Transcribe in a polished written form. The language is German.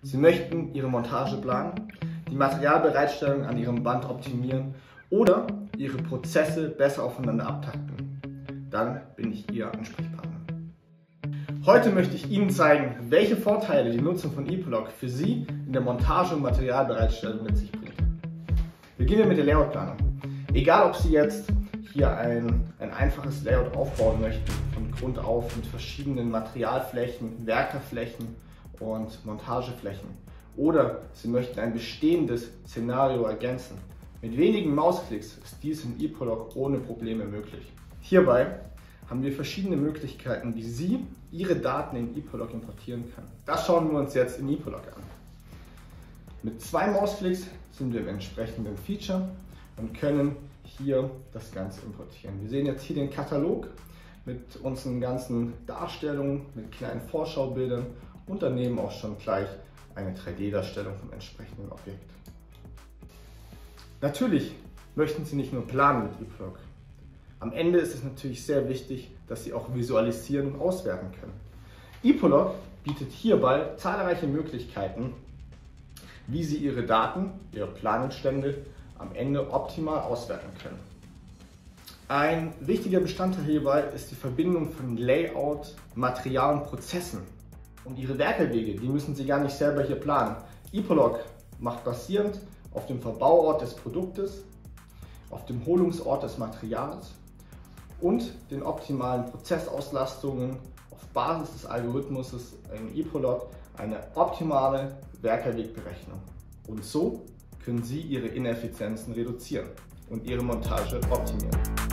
Sie möchten Ihre Montage planen, die Materialbereitstellung an Ihrem Band optimieren oder Ihre Prozesse besser aufeinander abtakten. Dann bin ich Ihr Ansprechpartner. Heute möchte ich Ihnen zeigen, welche Vorteile die Nutzung von ePolog für Sie in der Montage und Materialbereitstellung mit sich bringt. Beginnen wir mit der Layoutplanung. Egal, ob Sie jetzt hier ein einfaches Layout aufbauen möchten, von Grund auf mit verschiedenen Materialflächen, Werkerflächen und Montageflächen, oder Sie möchten ein bestehendes Szenario ergänzen. Mit wenigen Mausklicks ist dies in ePolog ohne Probleme möglich. Hierbei haben wir verschiedene Möglichkeiten, wie Sie Ihre Daten in ePolog importieren können. Das schauen wir uns jetzt in ePolog an. Mit 2 Mausklicks sind wir im entsprechenden Feature und können hier das Ganze importieren. Wir sehen jetzt hier den Katalog mit unseren ganzen Darstellungen, mit kleinen Vorschaubildern und daneben auch schon gleich eine 3D-Darstellung vom entsprechenden Objekt. Natürlich möchten Sie nicht nur planen mit ePolog. Am Ende ist es natürlich sehr wichtig, dass Sie auch visualisieren und auswerten können. ePolog bietet hierbei zahlreiche Möglichkeiten, wie Sie Ihre Daten, Ihre Planungsstände am Ende optimal auswerten können. Ein wichtiger Bestandteil hierbei ist die Verbindung von Layout, Material und Prozessen. Und Ihre Werkewege, die müssen Sie gar nicht selber hier planen. ePolog macht basierend auf dem Verbauort des Produktes, auf dem Holungsort des Materials und den optimalen Prozessauslastungen auf Basis des Algorithmus in ePolog eine optimale Werkerwegberechnung. Und so können Sie Ihre Ineffizienzen reduzieren und Ihre Montage optimieren.